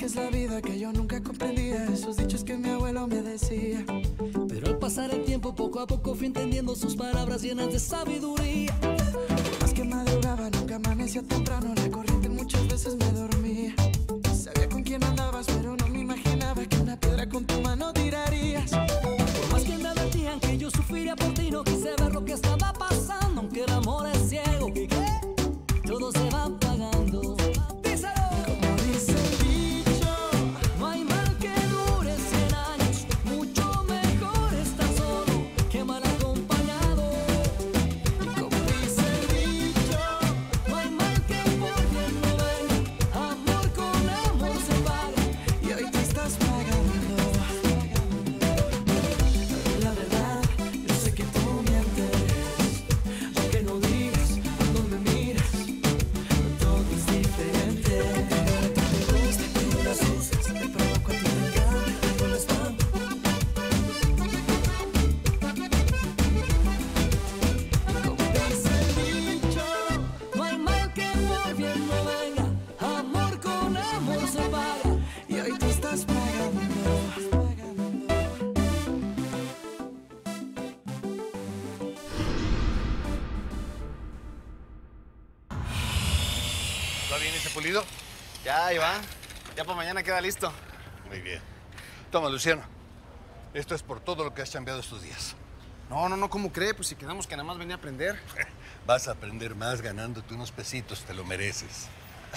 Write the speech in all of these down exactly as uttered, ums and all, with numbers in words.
que es la vida que yo nunca comprendía, esos dichos que mi abuelo me decía. Pero al pasar el tiempo, poco a poco fui entendiendo sus palabras llenas de sabiduría. Por más que madrugaba, nunca amanecía temprano, la corriente muchas veces me dormía. Sabía con quién andabas, pero no me imaginaba que una piedra con tu mano tirarías. Por más que me advertían que yo sufriría por ti, no quise ver lo que estaba pasando, aunque el amor es ciego. ¿Y qué? Todo se va apagando. Díselo. Como dice el dicho, No hay mal que dure cien años, mucho mejor estar solo que mal acompañado. como dice el dicho, No hay mal que por bien no venga, amor con amor se paga. y hoy te estás pagando. La verdad, yo sé que tú mientes, aunque no digas cuando me miras, todo es diferente. Te gusta, tú las usas, te provoco a ti, me encanta, tengo la estampa. Como dice el dicho, No hay mal que por bien no venga, amor con amor se paga. y hoy tú estás pagando. ¿Va bien ese pulido? Ya, ahí va. Ya para mañana queda listo. Muy bien. Toma, Luciano. Esto es por todo lo que has chambeado estos días. No, no, no, ¿cómo cree? Pues si quedamos que nada más venía a aprender. Vas a aprender más ganándote unos pesitos, te lo mereces.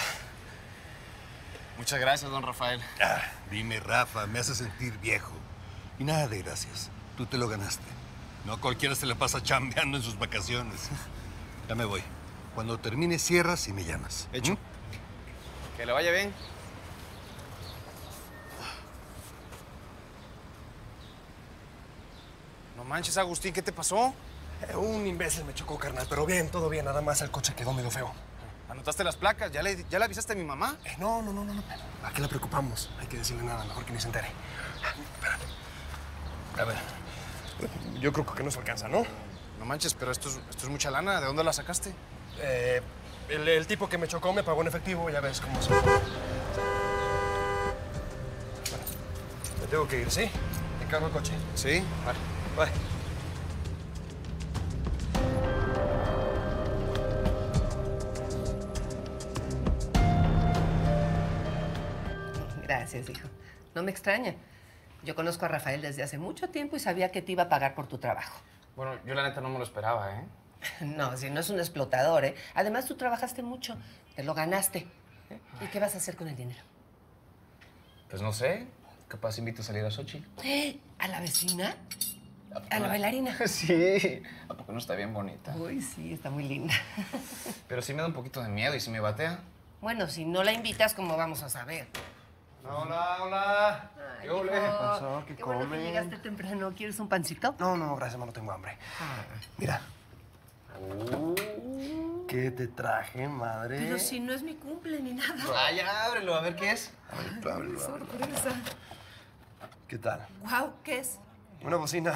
Muchas gracias, don Rafael. Ah, dime, Rafa, me hace sentir viejo. Y nada de gracias. Tú te lo ganaste. No cualquiera se la pasa chambeando en sus vacaciones. Ya me voy. Cuando termine, cierras y me llamas. Hecho. ¿Mm? Que le vaya bien. No manches, Agustín, ¿qué te pasó? Eh, un imbécil me chocó, carnal, pero bien, todo bien. Nada más el coche quedó medio feo. ¿Anotaste las placas? ¿Ya le, ya le avisaste a mi mamá? Eh, no, no, no, no, no. ¿A qué la preocupamos? Hay que decirle nada, mejor que ni se entere. Espérate. A ver. Yo creo que no se alcanza, ¿no? No manches, pero esto es, esto es mucha lana. ¿De dónde la sacaste? Eh, el, el tipo que me chocó me pagó en efectivo, ya ves cómo son. Bueno, me tengo que ir, ¿sí? Te cargo el coche. Sí. Vale, bye. Gracias, hijo. No me extraña. Yo conozco a Rafael desde hace mucho tiempo y sabía que te iba a pagar por tu trabajo. Bueno, yo la neta no me lo esperaba, ¿eh? No, si no es un explotador, ¿eh? Además, tú trabajaste mucho. Te lo ganaste. ¿eh? ¿Y qué vas a hacer con el dinero? Pues no sé. Capaz invito a salir a Xochitl. ¿Eh? ¿A la vecina? ¿A la bailarina? Sí. ¿A poco no está bien bonita? Uy, sí, está muy linda. Pero sí me da un poquito de miedo y si me batea. Bueno, si no la invitas, ¿cómo vamos a saber? Hola, hola. Ay, ¿Qué ole? hijo, ¿Qué pasó? ¿Qué Qué bueno que comen? llegaste temprano. ¿Quieres un pancito? No, no, gracias, no tengo hambre. Mira. ¿Qué te traje, madre? Pero si no es mi cumple ni nada. Ay, ábrelo, a ver qué es. Ábrelo, ábrelo, ábrelo. Sorpresa. ¿Qué tal? Guau, ¿qué es? Una bocina.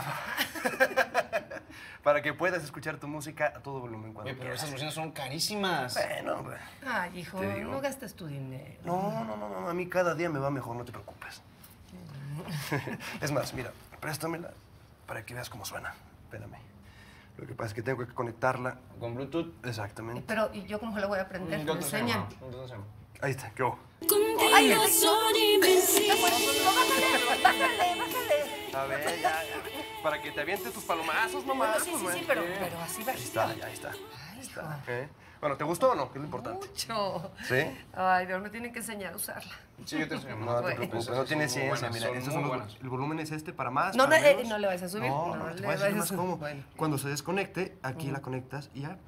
Para que puedas escuchar tu música a todo volumen cuando Oye, pero quieras. esas bocinas son carísimas. Bueno, hombre. Ay, hijo, Te digo. no gastes tu dinero. No, no, no, no, a mí cada día me va mejor, no te preocupes. Es más, mira, préstamela para que veas cómo suena. Espérame. Lo que pasa es que tengo que conectarla. ¿Con Bluetooth? Exactamente. Pero, ¿y yo cómo le voy a aprender? Mm, ¿Me yo te enseño. enseñan? Yo te enseño. Ahí está, ¿qué hubo? ¡Ay, son invencibles! ¡Bájale, bájale, bájale! A ver, ya, ya. Para que te avientes tus palomazos, mamá. Bueno, sí, sí, pues, sí, bueno. pero, pero así va. Ahí está, ya, ahí está. Ay, hijo. ¿Eh? Bueno, ¿te gustó o no? Que es lo importante. Mucho. ¿Sí? Ay, pero me tienen que enseñar a usarla. Sí, yo te enseño. No te Bueno. preocupes, Esas no tiene son muy ciencia. buenas, Mira, son estos muy son los- buenas. el volumen es este para más. No, no, para eh, menos. no le vas a subir. No, No, no, le te voy a decir vayas más a- cómo. Bueno. Cuando se desconecte, aquí la conectas y ya.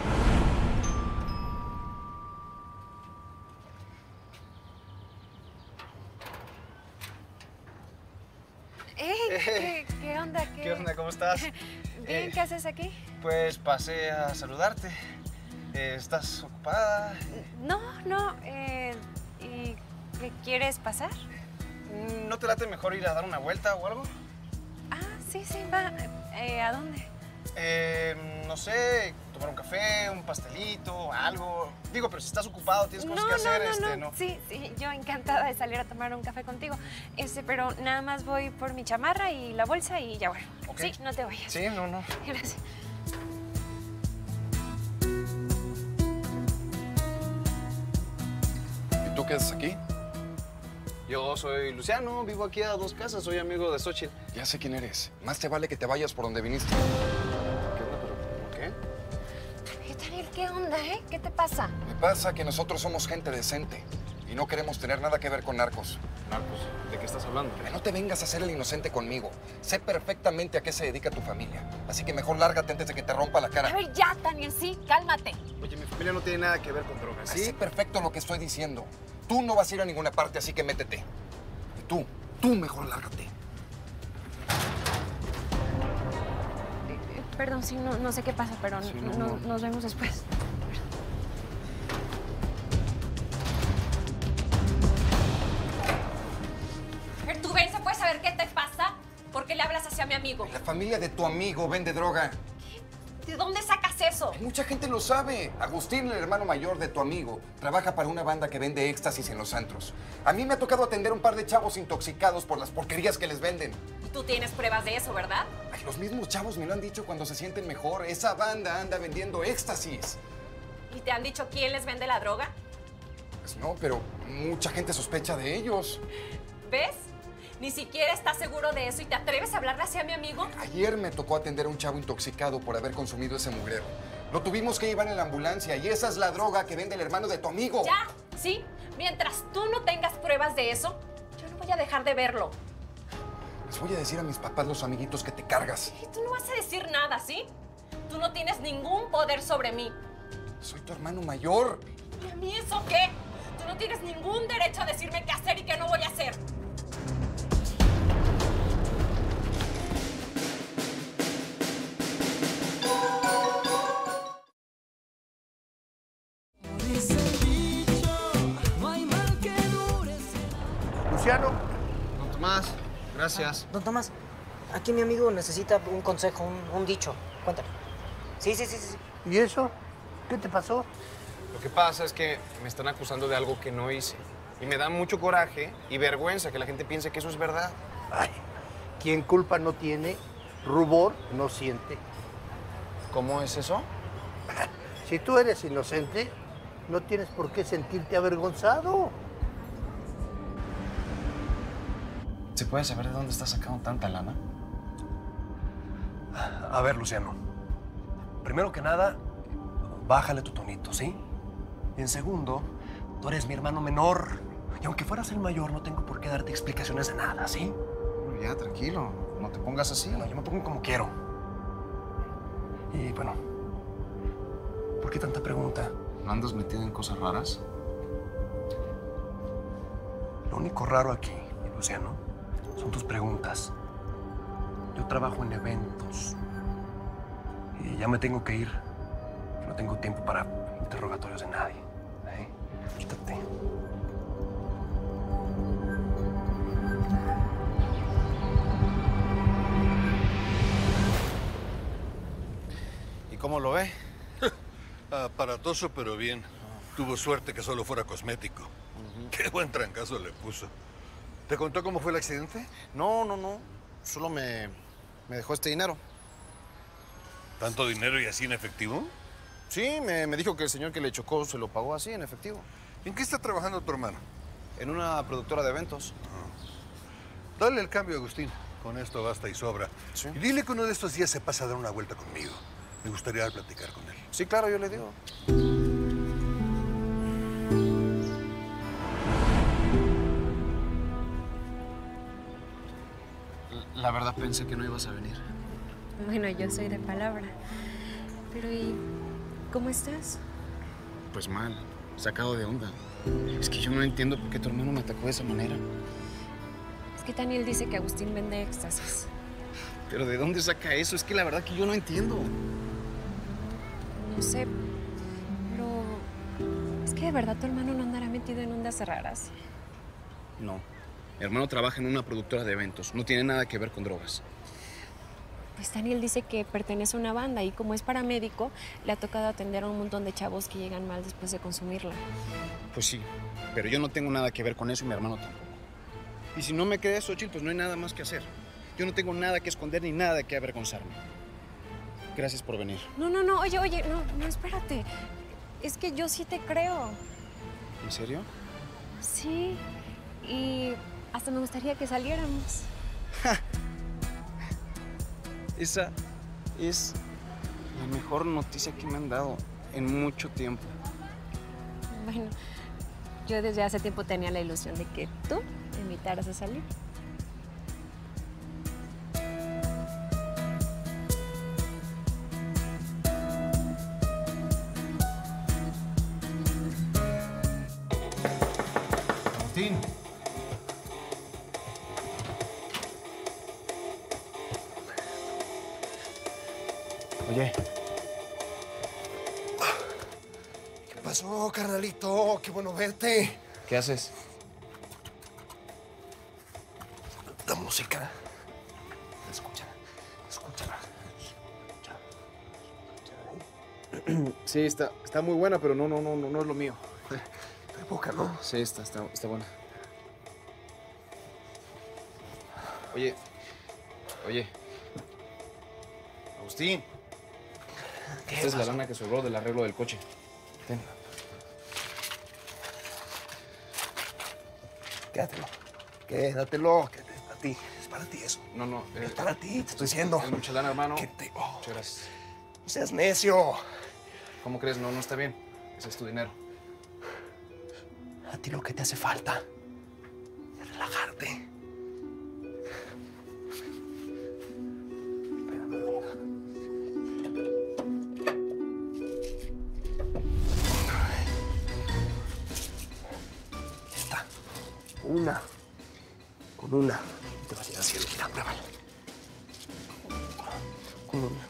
Ey, ¿qué, qué onda? ¿Qué, ¿Qué onda? ¿Cómo estás? Bien, Eh, ¿qué haces aquí? Pues pasé a saludarte. Eh, ¿Estás ocupada? No, no. Eh, ¿Y qué quieres pasar? ¿No te late mejor ir a dar una vuelta o algo? Ah, sí, sí, va. Eh, ¿A dónde? Eh, no sé, tomar un café, un pastelito, algo. Digo, pero si estás ocupado, tienes cosas No, que hacer, no, no, este, no. no. Sí, sí, yo encantada de salir a tomar un café contigo. Este, pero nada más voy por mi chamarra y la bolsa y ya bueno. Ok. Sí, no te vayas. Sí, no, no. Gracias. ¿Y tú qué haces aquí? Yo soy Luciano, vivo aquí a dos casas, soy amigo de Xochitl. Ya sé quién eres. Más te vale que te vayas por donde viniste. ¿Qué onda, pero por qué? Oye, Daniel, ¿qué onda, eh? ¿Qué te pasa? Me pasa que nosotros somos gente decente y no queremos tener nada que ver con narcos. Narcos, ¿de qué estás hablando? Que no te vengas a hacer el inocente conmigo. Sé perfectamente a qué se dedica tu familia. Así que mejor lárgate antes de que te rompa la A cara. ver, ya, Daniel, sí, cálmate. Oye, mi familia no tiene nada que ver con drogas, Sé ¿sí? perfecto lo que estoy diciendo. Tú no vas a ir a ninguna parte, así que métete. Y tú, tú mejor lárgate. Eh, eh, Perdón, sí, no, no sé qué pasa, pero Sí, no- no, no- no. nos vemos después. A ver, tú ven, ¿se puede saber qué te pasa? ¿Por qué le hablas hacia mi amigo? La familia de tu amigo vende droga. ¿De dónde sacas eso? Mucha gente lo sabe. Agustín, el hermano mayor de tu amigo, trabaja para una banda que vende éxtasis en los antros. A mí me ha tocado atender un par de chavos intoxicados por las porquerías que les venden. Y tú tienes pruebas de eso, ¿verdad? Ay, los mismos chavos me lo han dicho cuando se sienten mejor. Esa banda anda vendiendo éxtasis. ¿Y te han dicho quién les vende la droga? Pues no, pero mucha gente sospecha de ellos. ¿Ves? Ni siquiera estás seguro de eso y te atreves a hablarle hacia mi amigo. Ayer me tocó atender a un chavo intoxicado por haber consumido ese mugrero. Lo tuvimos que llevar en la ambulancia y esa es la droga que vende el hermano de tu amigo. Ya, ¿sí? Mientras tú no tengas pruebas de eso, yo no voy a dejar de verlo. Les voy a decir a mis papás, los amiguitos, que te cargas. Y tú no vas a decir nada, ¿sí? Tú no tienes ningún poder sobre mí. Soy tu hermano mayor. ¿Y a mí eso qué? Tú no tienes ningún derecho a decirme qué hacer y qué no voy a hacer. Dice el dicho, no hay mal que dure cien Luciano, Don Tomás, gracias. Don Tomás, aquí mi amigo necesita un consejo, un, un dicho. Cuéntame. Sí, sí, sí, sí. ¿y eso? ¿Qué te pasó? Lo que pasa es que me están acusando de algo que no hice. Y me da mucho coraje y vergüenza que la gente piense que eso es verdad. Ay, quien culpa no tiene, rubor no siente. ¿Cómo es eso? Si tú eres inocente, no tienes por qué sentirte avergonzado. ¿Se puede saber de dónde estás sacando tanta lana? A ver, Luciano. Primero que nada, bájale tu tonito, ¿sí? Y en segundo, tú eres mi hermano menor. Y aunque fueras el mayor, no tengo por qué darte explicaciones de nada, ¿sí? Bueno, ya, tranquilo. No te pongas así. No, yo me pongo como quiero. Y bueno, ¿por qué tanta pregunta? ¿No andas metido en cosas raras? Lo único raro aquí, Luciano, son tus preguntas. Yo trabajo en eventos. Y ya me tengo que ir. No tengo tiempo para interrogatorios de nadie. ¿Eh? Quítate. ¿Y cómo lo ve? Aparatoso, pero bien. Tuvo suerte que solo fuera cosmético. Qué buen trancazo le puso. ¿Te contó cómo fue el accidente? No, no, no. Solo me, me dejó este dinero. ¿Tanto dinero y así en efectivo? Sí, me, me dijo que el señor que le chocó se lo pagó así, en efectivo. ¿En qué está trabajando tu hermano? En una productora de eventos. Dale el cambio, Agustín. Con esto basta y sobra. Sí. Y dile que uno de estos días se pasa a dar una vuelta conmigo. Me gustaría platicar con él. Sí, claro, yo le digo. La verdad pensé que no ibas a venir. Bueno, yo soy de palabra. Pero ¿y cómo estás? Pues mal, sacado de onda. Es que yo no entiendo por qué tu hermano me atacó de esa manera. Es que Daniel dice que Agustín vende éxtasis. ¿Pero de dónde saca eso? Es que la verdad que yo no entiendo. No sé, pero es que de verdad tu hermano no andará metido en ondas raras. No. Mi hermano trabaja en una productora de eventos. No tiene nada que ver con drogas. Pues Daniel dice que pertenece a una banda y como es paramédico, le ha tocado atender a un montón de chavos que llegan mal después de consumirla. Pues sí, pero yo no tengo nada que ver con eso y mi hermano tampoco. Y si no me crees, Xochitl, pues no hay nada más que hacer. Yo no tengo nada que esconder ni nada que avergonzarme. Gracias por venir. No, no, no, oye, oye, no, no, espérate. Es que yo sí te creo. ¿En serio? Sí, y hasta me gustaría que saliéramos. Esa es la mejor noticia que me han dado en mucho tiempo. Bueno, yo desde hace tiempo tenía la ilusión de que tú me invitaras a salir. Agustín. Oye. ¿Qué pasó, carnalito? Qué bueno verte. ¿Qué haces? La música. Escucha, escucha. Sí, está, está muy buena, pero no, no, no, no, no es lo mío. De boca, ¿no? Sí, está, está, está buena. Oye, oye. Agustín. Esta es la lana que sobró del arreglo del coche. Ten. Quédatelo. Quédatelo. Que es para ti. Es para ti eso. No, no. Eh, Es para ti, te estoy diciendo. Es mucha lana, hermano. Que te- oh. Muchas gracias. No seas necio. ¿Cómo crees? No, no está bien. Ese es tu dinero. A ti lo que te hace falta es relajarte. Esta. Una. Con una. Te vas a ir al cielo. Mira, pruébala. Con una.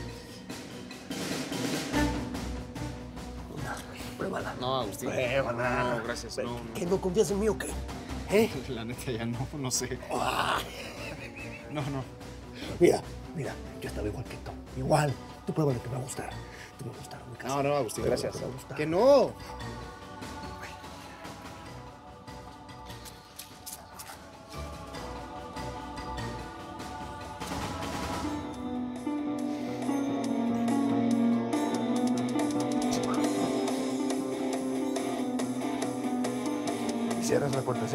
Una. Pruébala. No, Agustín. Pruébala. No, no, gracias. No, no. ¿Qué, no confías en mí o qué? ¿Eh? La neta ya no, no sé. No, no. Mira, mira, yo estaba igual que tú. Igual. Tú pruébalo, te va a gustar. Te va a gustar. muy No, no, Agustín, Pruébalo, gracias. te va a gustar. ¡Que no! Cierras la puerta, ¿sí?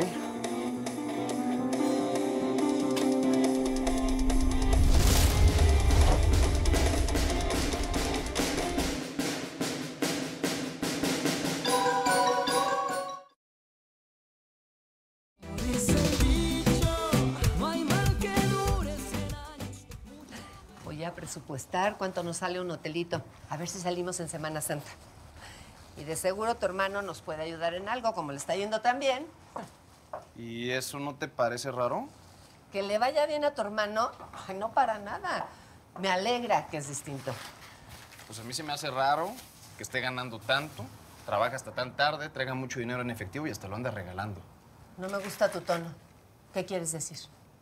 Voy a presupuestar cuánto nos sale un hotelito. A ver si salimos en Semana Santa. Y de seguro tu hermano nos puede ayudar en algo, como le está yendo tan bien. ¿Y eso no te parece raro? Que le vaya bien a tu hermano, ay, no para nada. Me alegra que es distinto. Pues a mí se me hace raro que esté ganando tanto, trabaja hasta tan tarde, traiga mucho dinero en efectivo y hasta lo anda regalando. No me gusta tu tono. ¿Qué quieres decir?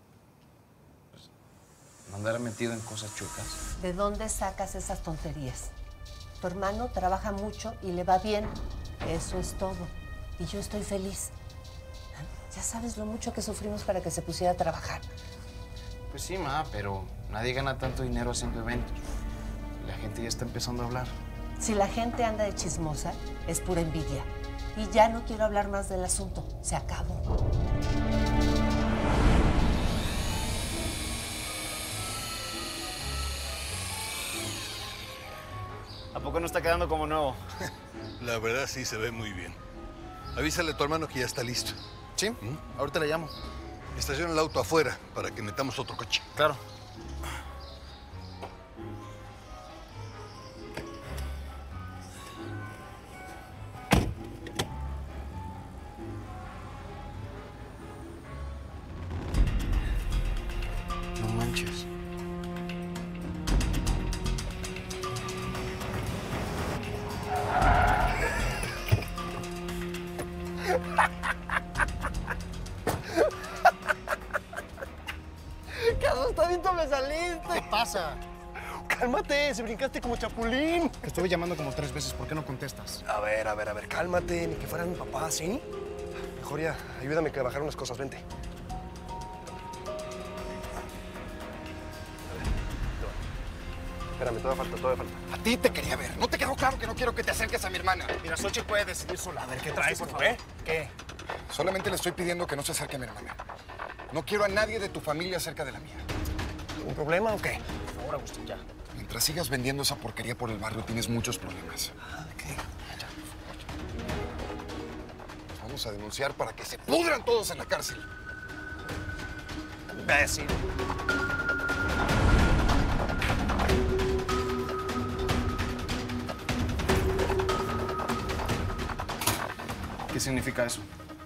¿No andar metido en cosas chuecas? ¿De dónde sacas esas tonterías? Tu hermano trabaja mucho y le va bien. Eso es todo. Y yo estoy feliz. Ya sabes lo mucho que sufrimos para que se pusiera a trabajar. Pues sí, ma, pero nadie gana tanto dinero haciendo eventos. La gente ya está empezando a hablar. Si la gente anda de chismosa, es pura envidia. Y ya no quiero hablar más del asunto. Se acabó. ¿A poco no está quedando como nuevo? La verdad sí se ve muy bien. Avísale a tu hermano que ya está listo. Sí, ahorita le llamo. Estaciona el auto afuera para que metamos otro coche. Claro. No manches. ¡Qué asustadito me saliste! ¿Qué pasa? Cálmate, se brincaste como chapulín. Te estuve llamando como tres veces, ¿por qué no contestas? A ver, a ver, a ver, cálmate, ni que fuera mi papá, ¿sí? Mejor ya, ayúdame a bajar unas cosas, vente. Espérame, todavía falta, todavía falta. A ti te quería ver. ¿No te quedó claro que no quiero que te acerques a mi hermana? Mira, Xochitl puede decidir sola. A ver, ¿qué traes, por por favor? favor? ¿Qué? Solamente le estoy pidiendo que no se acerque a mi hermana. No quiero a nadie de tu familia cerca de la mía. ¿Un problema o qué? Por favor, Agustín, ya. Mientras sigas vendiendo esa porquería por el barrio, tienes muchos problemas. ¿Qué? Los vamos a denunciar para que se pudran todos en la cárcel. Imbécil. ¿Qué significa eso?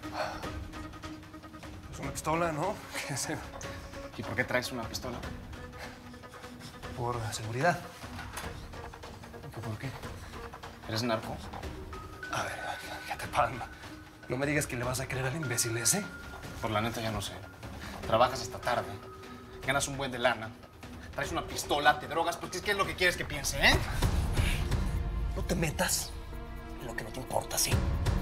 Es una pistola, ¿no? ¿Qué es? ¿Y por qué traes una pistola? Por seguridad. ¿Por qué? ¿Eres narco? A ver, ¿qué te pasa? No me digas que le vas a creer al imbécil ese. Por la neta ya no sé. Trabajas hasta tarde, ganas un buen de lana, traes una pistola, te drogas, porque ¿qué es lo que quieres que piense, eh? No te metas en lo que no te importa, ¿sí?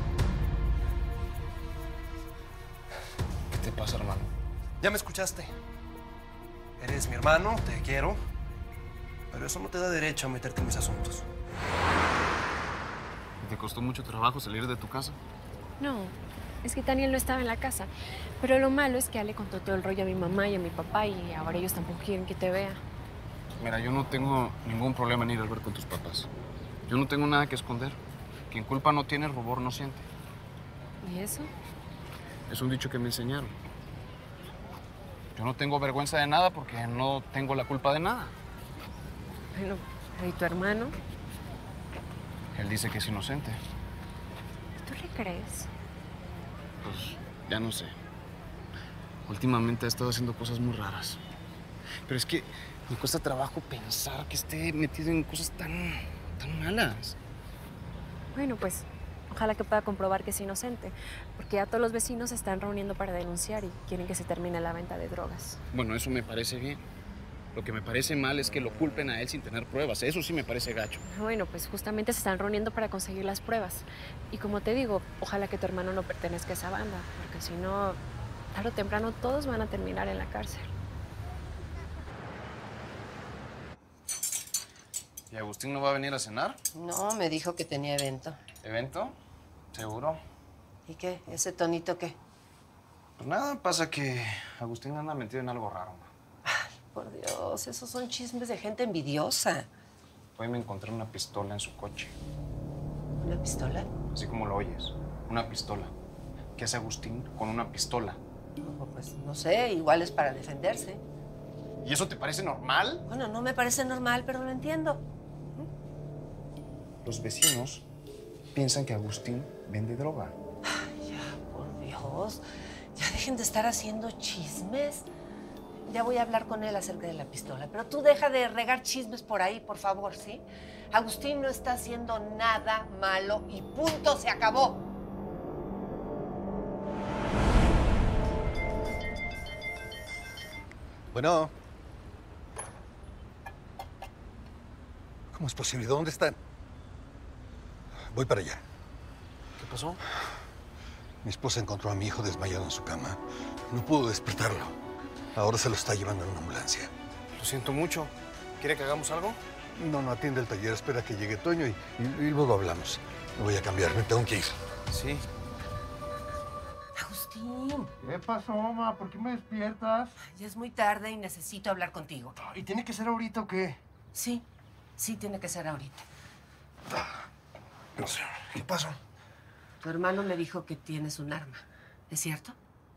¿Qué te pasa, hermano? Ya me escuchaste. Eres mi hermano, te quiero, pero eso no te da derecho a meterte en mis asuntos. ¿Te costó mucho trabajo salir de tu casa? No, es que Daniel no estaba en la casa. Pero lo malo es que Ale contó todo el rollo a mi mamá y a mi papá y ahora ellos tampoco quieren que te vea. Mira, yo no tengo ningún problema en ir al ver con tus papás. Yo no tengo nada que esconder. Quien culpa no tiene, rubor no siente. ¿Y eso? Es un dicho que me enseñaron. Yo no tengo vergüenza de nada porque no tengo la culpa de nada. Bueno, ¿y tu hermano? Él dice que es inocente. ¿Tú le crees? Pues ya no sé. Últimamente ha estado haciendo cosas muy raras. Pero es que me cuesta trabajo pensar que esté metido en cosas tan, tan malas. Bueno, pues ojalá que pueda comprobar que es inocente, porque ya todos los vecinos se están reuniendo para denunciar y quieren que se termine la venta de drogas. Bueno, eso me parece bien. Lo que me parece mal es que lo culpen a él sin tener pruebas. Eso sí me parece gacho. Bueno, pues justamente se están reuniendo para conseguir las pruebas. Y como te digo, ojalá que tu hermano no pertenezca a esa banda, porque si no, tarde o temprano todos van a terminar en la cárcel. ¿Y Agustín no va a venir a cenar? No, me dijo que tenía evento. ¿Evento? ¿Seguro? ¿Y qué? ¿Ese tonito qué? Pues nada, pasa que Agustín anda metido en algo raro. Por Dios, esos son chismes de gente envidiosa. Hoy me encontré una pistola en su coche. ¿Una pistola? Así como lo oyes, una pistola. ¿Qué hace Agustín con una pistola? No, pues no sé, igual es para defenderse. ¿Y eso te parece normal? Bueno, no me parece normal, pero lo entiendo. Los vecinos piensan que Agustín vende droga. Ay, ya, por Dios. Ya dejen de estar haciendo chismes. Ya voy a hablar con él acerca de la pistola. Pero tú deja de regar chismes por ahí, por favor, ¿sí? Agustín no está haciendo nada malo y punto, se acabó. Bueno. ¿Cómo es posible? ¿Dónde están? Voy para allá. ¿Qué pasó? Mi esposa encontró a mi hijo desmayado en su cama. No pudo despertarlo. Ahora se lo está llevando en una ambulancia. Lo siento mucho. ¿Quiere que hagamos algo? No, no atiende el taller. Espera que llegue Toño y, y, y luego hablamos. Me voy a cambiar. Me tengo que ir. Sí. Agustín. ¿Qué pasó, mamá? ¿Por qué me despiertas? Ya es muy tarde y necesito hablar contigo. ¿Y tiene que ser ahorita o qué? Sí, sí tiene que ser ahorita. No sé. ¿Qué pasó? Tu hermano me dijo que tienes un arma. ¿Es cierto?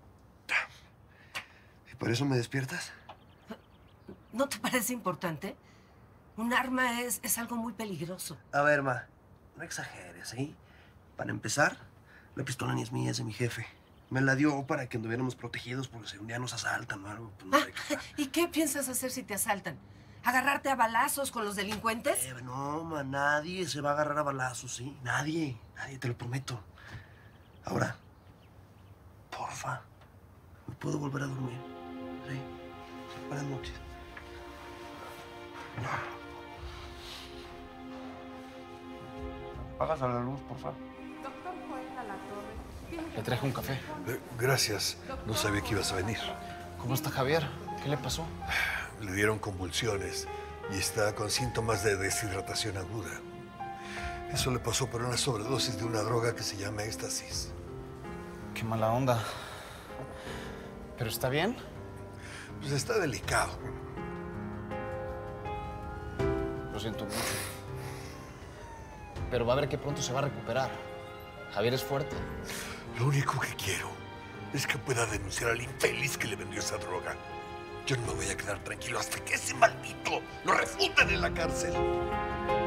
¿Y por eso me despiertas? ¿No te parece importante? Un arma es, es algo muy peligroso. A ver, ma, no exageres, ¿sí? Para empezar, la pistola ni es mía, es de mi jefe. Me la dio para que anduviéramos protegidos porque si un día nos asaltan o algo, pues no sé qué. ¿Y qué piensas hacer si te asaltan? ¿Agarrarte a balazos con los delincuentes? Eh, no, ma, nadie se va a agarrar a balazos, ¿sí? Nadie, nadie, te lo prometo. Ahora, porfa, ¿me puedo volver a dormir? Sí. Buenas noches. ¿Apagas a la luz, por favor? Le traje un café. Eh, gracias. No sabía que ibas a venir. ¿Cómo está Javier? ¿Qué le pasó? Le dieron convulsiones y está con síntomas de deshidratación aguda. Eso le pasó por una sobredosis de una droga que se llama éxtasis. Qué mala onda. ¿Pero está bien? Pues está delicado. Lo siento mucho. Pero va a ver que pronto se va a recuperar. Javier es fuerte. Lo único que quiero es que pueda denunciar al infeliz que le vendió esa droga. Yo no me voy a quedar tranquilo hasta que ese maldito lo refuten en la cárcel.